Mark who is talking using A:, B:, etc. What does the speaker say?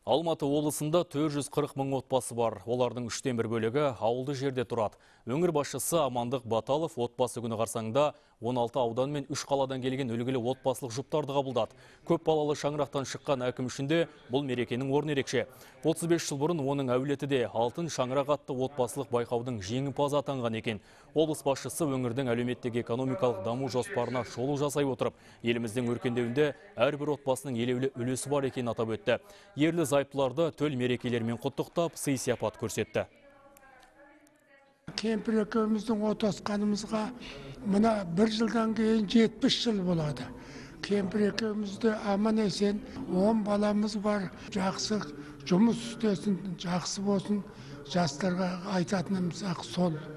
A: Алматы облысында 440 мың отбасы бар. Олардың 3/1 бөлігі ауылды жерде тұрады. Өңір басшысы Амандық Баталов отбасы күні қарсаңында 16 аудан мен 3 қаладан келген үлгілі отбасылық жұптарды қабылдады. Көп балалы шаңырақтан шыққан әкім үшін де бұл мерекенің орны ерекше. 35 жыл бұрын оның әулеті де алтын шаңырақ атты отбасылық байқаудың жеңімпазы атанған екен. Облыс басшысы өңірдің әлеуметтік экономикалық даму жоспарына шолу жасай отырып, еліміздің өркендеуінде әрбір отбасының елеулі үлесі бар екенін атап өтті. Ерлі зайыптыларды төл мерекелермен құттықтап, сый сияпат көрсетті.
B: Кемпір екеуміздің отасқанымызға мына 1 жылдан кейін 70 жыл болады. Кемпір екеумізде аман есен, 10 баламыз бар, жақсы жұмыс істесін, жақсы болсын. Жастарға айтатынымыз сол.